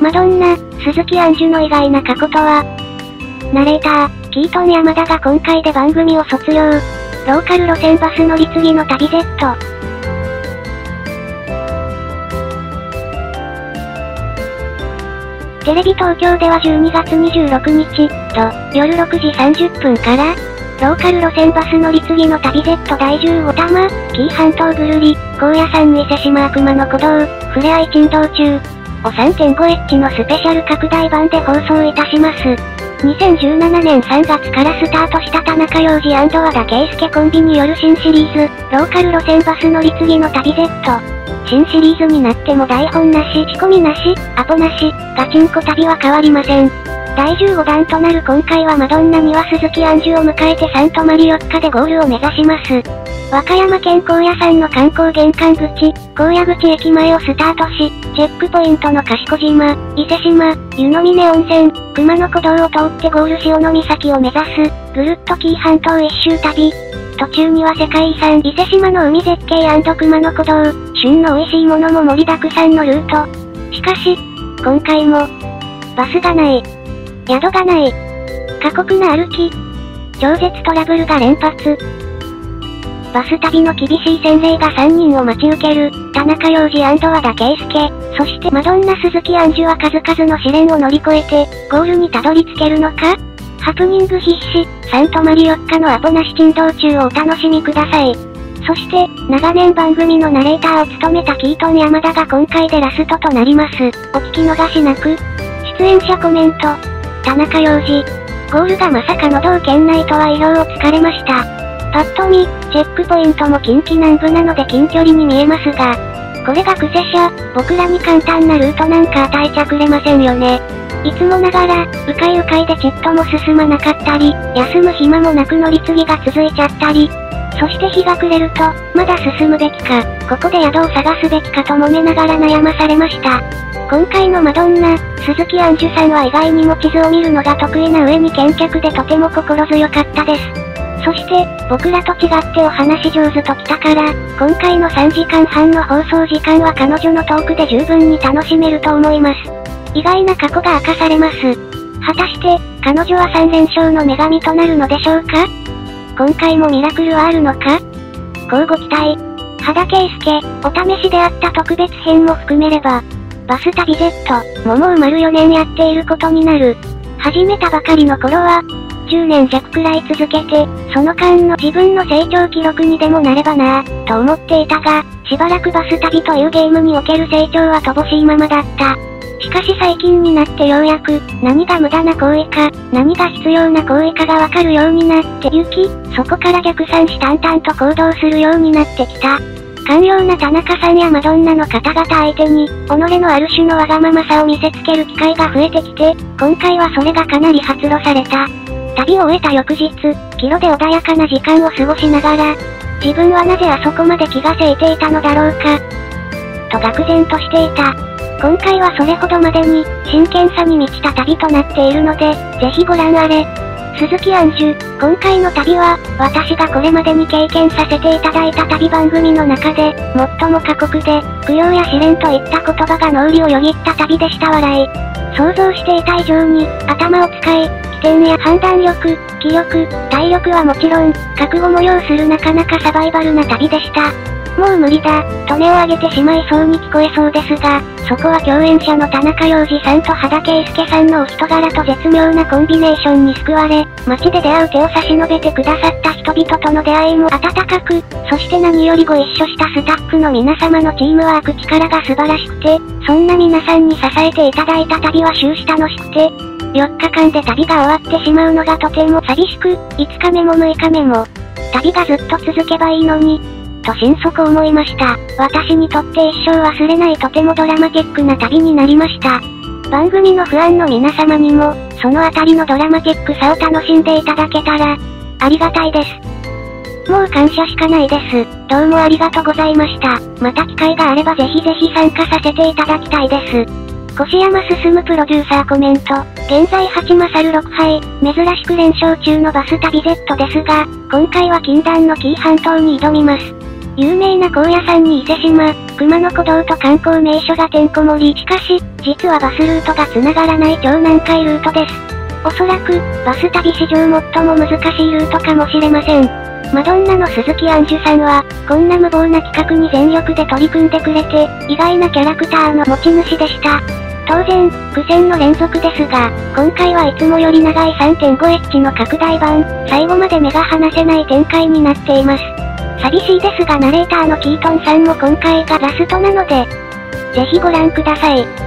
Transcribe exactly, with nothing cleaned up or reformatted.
マドンナ、鈴木杏樹の意外な過去とは。ナレーター、キートン山田が今回で番組を卒業。ローカル路線バス乗り継ぎの旅 Z。テレビ東京ではじゅうにがつにじゅうろくにち、と、夜ろくじさんじゅっぷんから、ローカル路線バス乗り継ぎの旅 Z だいじゅうごたま、紀伊半島ぐるり、高野山伊勢島悪魔の鼓動、ふれあい珍道中を さんてんごエッジ のスペシャル拡大版で放送いたします。にせんじゅうななねんさんがつからスタートした田中洋次&和田圭介コンビによる新シリーズ、ローカル路線バス乗り継ぎの旅 Z。新シリーズになっても台本なし、仕込みなし、アポなし、ガチンコ旅は変わりません。だいじゅうごだんとなる今回はマドンナには鈴木杏樹を迎えてさん泊まりよっかでゴールを目指します。和歌山県高野山の観光玄関口、高野口駅前をスタートし、チェックポイントの賢島、伊勢島、湯の峰温泉、熊野古道を通ってゴール潮の岬を目指す、ぐるっと紀伊半島一周旅。途中には世界遺産伊勢島の海絶景&熊野古道、旬の美味しいものも盛りだくさんのルート。しかし、今回も、バスがない。宿がない。過酷な歩き。超絶トラブルが連発。バス旅の厳しい洗礼がさんにんを待ち受ける、田中洋次&和田圭介、そしてマドンナ鈴木杏樹は数々の試練を乗り越えて、ゴールにたどり着けるのか？ハプニング必至、さん泊まりよっかのアポなし珍道中をお楽しみください。そして、長年番組のナレーターを務めたキートン山田が今回でラストとなります。お聞き逃しなく。出演者コメント。田中洋次。ゴールがまさかの同県内とは意表をつかれました。パッと見、チェックポイントも近畿南部なので近距離に見えますが、これがクセ車、僕らに簡単なルートなんか与えちゃくれませんよね。いつもながら、迂回迂回でちっとも進まなかったり、休む暇もなく乗り継ぎが続いちゃったり、そして日が暮れると、まだ進むべきか、ここで宿を探すべきかと揉めながら悩まされました。今回のマドンナ、鈴木杏樹さんは意外にも地図を見るのが得意な上に健脚でとても心強かったです。そして、僕らと違ってお話上手ときたから、今回のさんじかんはんの放送時間は彼女のトークで十分に楽しめると思います。意外な過去が明かされます。果たして、彼女はさんれんしょうの女神となるのでしょうか？今回もミラクルはあるのか？乞うご期待。和田圭介、お試しであった特別編も含めれば、バス旅 Z ももう丸よねんやっていることになる。始めたばかりの頃は、じゅうねんじゃくくらい続けて、その間の自分の成長記録にでもなればなぁ、と思っていたが、しばらくバス旅というゲームにおける成長は乏しいままだった。しかし最近になってようやく、何が無駄な行為か、何が必要な行為かがわかるようになってゆき、そこから逆算し淡々と行動するようになってきた。寛容な田中さんやマドンナの方々相手に、己のある種のわがままさを見せつける機会が増えてきて、今回はそれがかなり発露された。旅を終えた翌日、帰路で穏やかな時間を過ごしながら、自分はなぜあそこまで気がせいていたのだろうか、と愕然としていた。今回はそれほどまでに、真剣さに満ちた旅となっているので、ぜひご覧あれ。鈴木杏樹、今回の旅は、私がこれまでに経験させていただいた旅番組の中で、最も過酷で、供養や試練といった言葉が脳裏をよぎった旅でした笑い。想像していた以上に、頭を使い、起点や判断力、気力、体力はもちろん、覚悟も要するなかなかサバイバルな旅でした。もう無理だ、と音を上げてしまいそうに聞こえそうですが、そこは共演者の田中洋次さんと和田圭介さんのお人柄と絶妙なコンビネーションに救われ、街で出会う手を差し伸べてくださった人々との出会いも温かく、そして何よりご一緒したスタッフの皆様のチームワーク力が素晴らしくて、そんな皆さんに支えていただいた旅は終始楽しくて、よっかかんで旅が終わってしまうのがとても寂しく、いつかめもむいかめも、旅がずっと続けばいいのに、と心底思いました。私にとって一生忘れないとてもドラマチックな旅になりました。番組のファンの皆様にも、そのあたりのドラマチックさを楽しんでいただけたら、ありがたいです。もう感謝しかないです。どうもありがとうございました。また機会があればぜひぜひ参加させていただきたいです。越山進プロデューサーコメント。現在はちマサルろくはい、珍しく連勝中のバス旅 Z ですが、今回は禁断の紀伊半島に挑みます。 有名な高野山に伊勢島、熊野古道と観光名所がてんこ盛り。しかし、実はバスルートが繋がらない超難解ルートです。おそらく、バス旅史上最も難しいルートかもしれません。マドンナの鈴木杏樹さんは、こんな無謀な企画に全力で取り組んでくれて、意外なキャラクターの持ち主でした。当然、苦戦の連続ですが、今回はいつもより長い さんてんごエッジ の拡大版、最後まで目が離せない展開になっています。寂しいですがナレーターのキートンさんも今回がラストなので、ぜひご覧ください。